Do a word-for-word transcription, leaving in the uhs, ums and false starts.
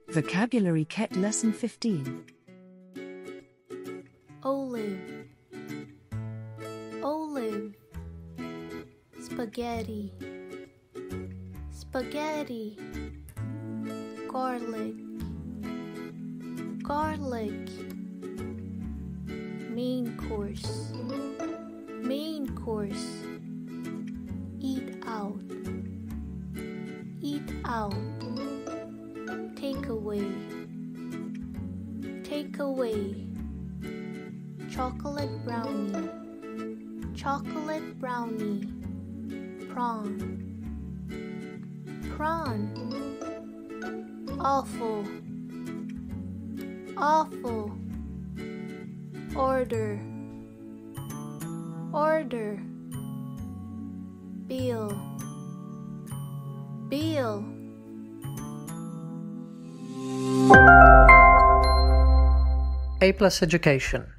Vocabulary Ket Lesson fifteen. Olive, olive. Spaghetti, spaghetti. Garlic, garlic. Main course, main course. Eat out, eat out. Take away, take away. Chocolate brownie, chocolate brownie. Prawn, prawn. Awful, awful. Order, order. Bill, bill. A plus education.